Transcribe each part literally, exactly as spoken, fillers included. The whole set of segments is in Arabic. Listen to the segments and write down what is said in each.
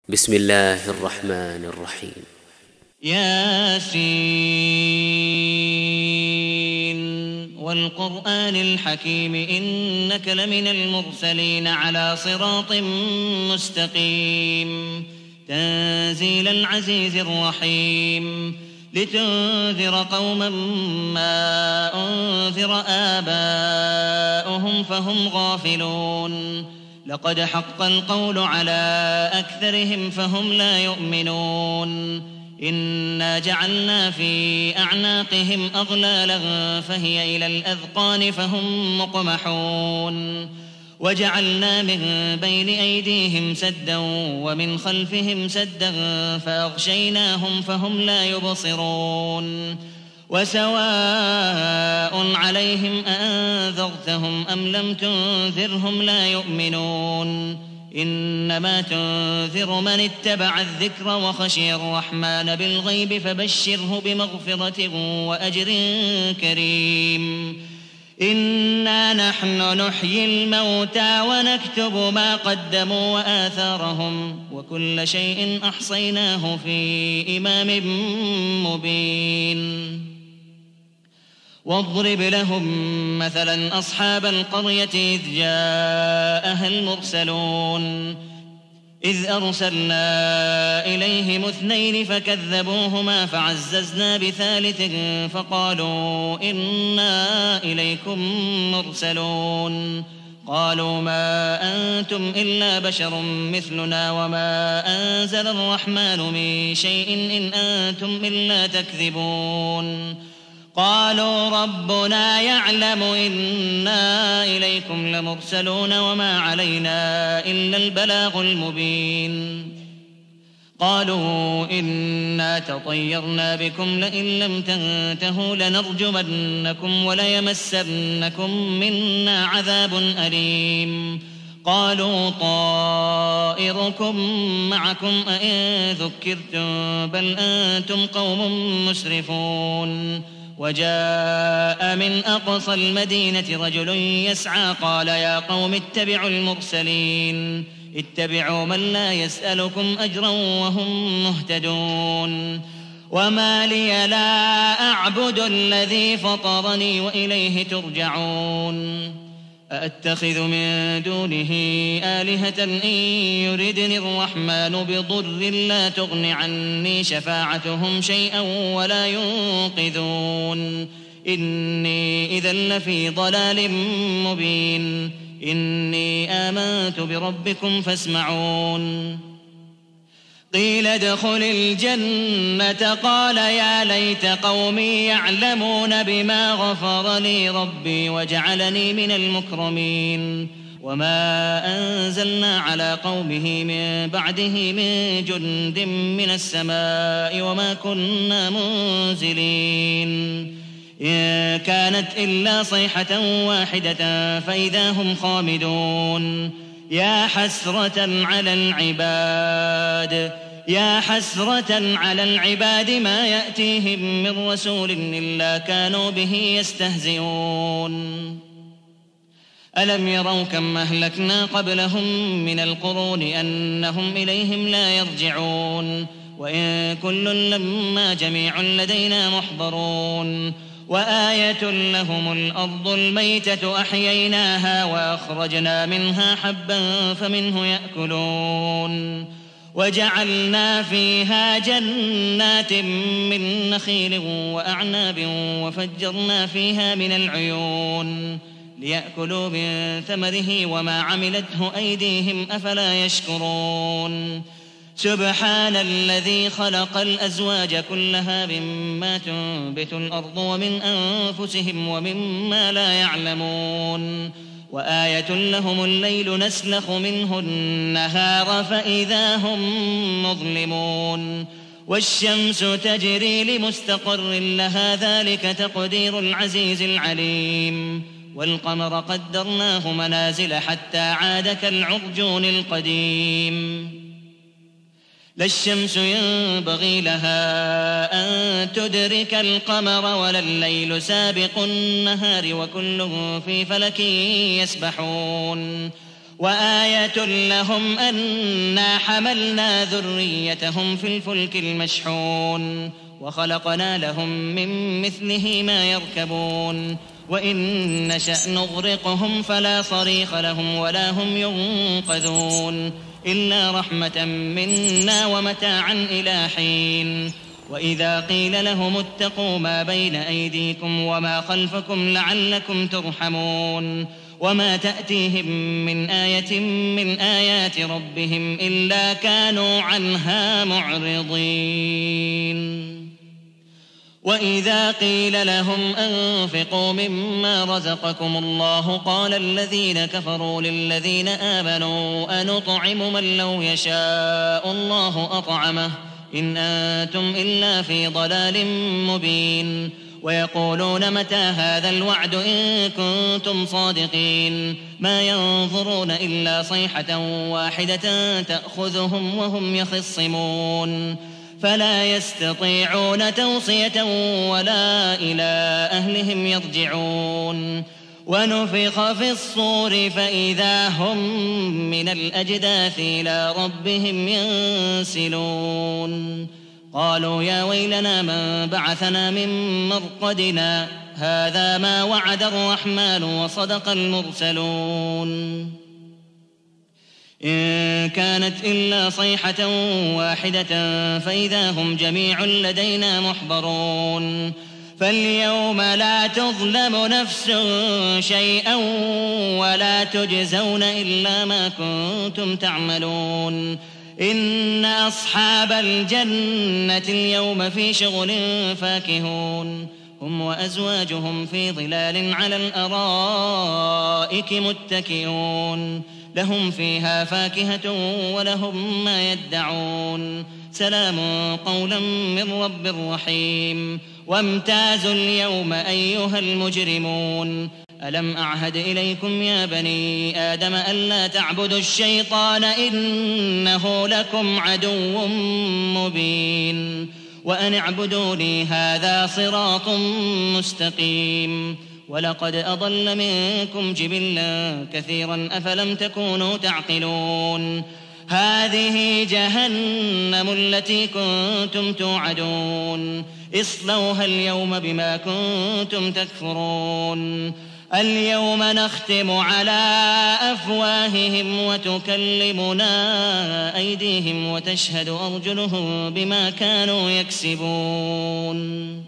بسم الله الرحمن الرحيم. ياسين والقرآن الحكيم إنك لمن المرسلين على صراط مستقيم تنزيل العزيز الرحيم لتنذر قوما ما أنذر آباؤهم فهم غافلون لقد حق القول على أكثرهم فهم لا يؤمنون إنا جعلنا في أعناقهم أغلالا فهي إلى الأذقان فهم مقمحون وجعلنا من بين أيديهم سدا ومن خلفهم سدا فأغشيناهم فهم لا يبصرون وسواء عليهم أأنذرتهم أم لم تنذرهم لا يؤمنون إنما تنذر من اتبع الذكر وخشي الرحمن بالغيب فبشره بمغفرة وأجر كريم إنا نحن نحيي الموتى ونكتب ما قدموا وآثارهم وكل شيء أحصيناه في إمام مبين واضرب لهم مثلا أصحاب القرية إذ جاءها المرسلون إذ أرسلنا إليهم اثنين فكذبوهما فعززنا بثالث فقالوا إنا إليكم مرسلون قالوا ما أنتم إلا بشر مثلنا وما أنزل الرحمن من شيء إن أنتم إلا تكذبون قالوا ربنا يعلم إنا إليكم لمرسلون وما علينا إلا البلاغ المبين قالوا إنا تطيرنا بكم لئن لم تنتهوا لنرجمنكم وليمسنكم منا عذاب أليم قالوا طائركم معكم أئن ذكرتم بل أنتم قوم مسرفون وجاء من أقصى المدينة رجل يسعى قال يا قوم اتبعوا المرسلين اتبعوا من لا يسألكم أجرا وهم مهتدون وما لي لا أعبد الذي فطرني وإليه ترجعون أأتخذ من دونه آلهة إن يردني الرحمن بضر لا تغن عني شفاعتهم شيئا ولا ينقذون إني إذا لفي ضلال مبين إني آمنت بربكم فاسمعون قيل ادخل الجنة قال يا ليت قومي يعلمون بما غفر لي ربي وجعلني من المكرمين وما أنزلنا على قومه من بعده من جند من السماء وما كنا منزلين إن كانت إلا صيحة واحدة فإذا هم خامدون يا حسرة على العباد يا حسرة على العباد ما يأتيهم من رسول إلا كانوا به يستهزئون ألم يروا كم أهلكنا قبلهم من القرون أنهم إليهم لا يرجعون وإن كل لما جميع لدينا محضرون وآية لهم الأرض الميتة أحييناها وأخرجنا منها حبا فمنه يأكلون وجعلنا فيها جنات من نخيل وأعناب وفجرنا فيها من العيون ليأكلوا من ثمره وما عملته أيديهم أفلا يشكرون سبحان الذي خلق الأزواج كلها مما تنبت الأرض ومن أنفسهم ومما لا يعلمون وآية لهم الليل نسلخ منه النهار فإذا هم مظلمون والشمس تجري لمستقر لها ذلك تقدير العزيز العليم والقمر قدرناه منازل حتى عاد كالعرجون القديم لا الشمس ينبغي لها أن تدرك القمر ولا الليل سابق النهار وكل في فلك يسبحون وآية لهم أنا حملنا ذريتهم في الفلك المشحون وخلقنا لهم من مثله ما يركبون وإن نشأ نغرقهم فلا صريخ لهم ولا هم ينقذون إلا رحمة منا ومتاعا إلى حين. وإذا قيل لهم اتقوا ما بين أيديكم وما خلفكم لعلكم ترحمون وما تأتيهم من آية من آيات ربهم إلا كانوا عنها معرضين. وإذا قيل لهم أنفقوا مما رزقكم الله قال الذين كفروا للذين آمنوا أنطعم من لو يشاء الله أطعمه إن أنتم إلا في ضلال مبين. ويقولون متى هذا الوعد إن كنتم صادقين ما ينظرون إلا صيحة واحدة تأخذهم وهم يخصمون فلا يستطيعون توصية ولا إلى أهلهم يرجعون. ونفخ في الصور فإذا هم من الأجداث إلى ربهم ينسلون. قالوا يا ويلنا من بعثنا من مرقدنا هذا ما وعد الرحمن وصدق المرسلون. إن كانت إلا صيحة واحدة فإذا هم جميع لدينا محضرون. فاليوم لا تظلم نفس شيئا ولا تجزون إلا ما كنتم تعملون. إن أصحاب الجنة اليوم في شغل فاكهون هم وأزواجهم في ظلال على الأرائك متكئون لهم فيها فاكهة ولهم ما يدعون سلام قولا من رب رحيم. وامتازوا اليوم أيها المجرمون ألم أعهد إليكم يا بني آدم ألا تعبدوا الشيطان إنه لكم عدو مبين وأن اعبدوني هذا صراط مستقيم. ولقد أضل منكم جبلا كثيرا أفلم تكونوا تعقلون. هذه جهنم التي كنتم توعدون اصلوها اليوم بما كنتم تكفرون. اليوم نختم على أفواههم وتكلمنا أيديهم وتشهد أرجلهم بما كانوا يكسبون.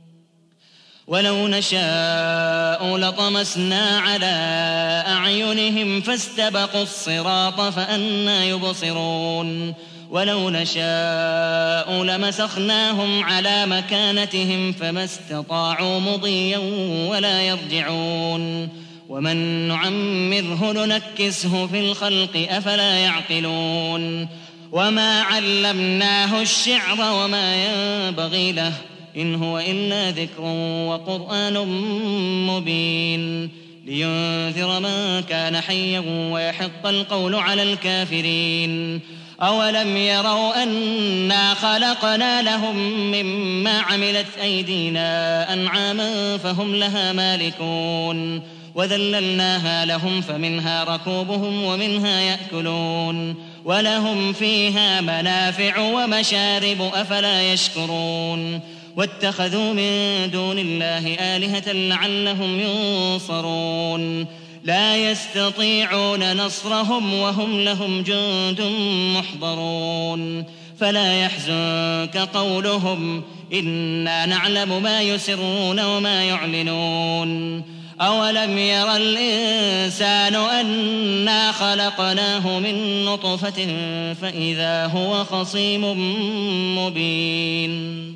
ولو نشاء لطمسنا على أعينهم فاستبقوا الصراط فأنى يبصرون. ولو نشاء لمسخناهم على مكانتهم فما استطاعوا مضيا ولا يرجعون. ومن نعمره ننكسه في الخلق أفلا يعقلون. وما علمناه الشعر وما ينبغي له إن هو إلا ذكر وقرآن مبين لينذر من كان حيا ويحق القول على الكافرين. أولم يروا أنا خلقنا لهم مما عملت أيدينا أنعاما فهم لها مالكون وذللناها لهم فمنها ركوبهم ومنها يأكلون ولهم فيها منافع ومشارب أفلا يشكرون. واتخذوا من دون الله آلهة لعلهم ينصرون لا يستطيعون نصرهم وهم لهم جند محضرون. فلا يحزنك قولهم إنا نعلم ما يسرون وما يعلنون. أولم ير الإنسان أنا خلقناه من نطفة فإذا هو خصيم مبين.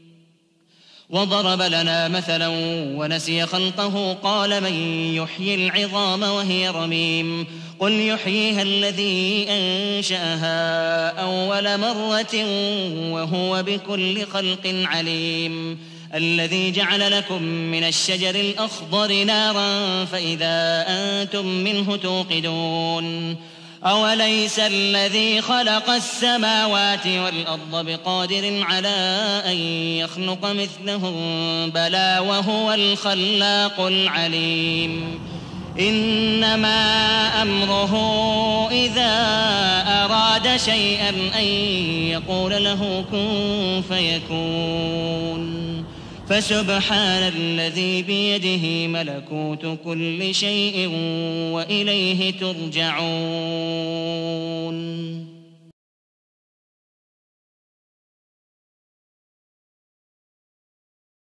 وضرب لنا مثلا ونسي خلقه قال من يحيي العظام وهي رميم قل يحييها الذي أنشأها أول مرة وهو بكل خلق عليم. الذي جعل لكم من الشجر الأخضر نارا فإذا أنتم منه توقدون. أوليس الذي خلق السماوات والأرض بقادر على أن يخلق مثلهم بلى وهو الخلاق العليم. إنما أمره إذا أراد شيئا أن يقول له كن فيكون فسبحان الذي بيده ملكوت كل شيء وإليه ترجعون.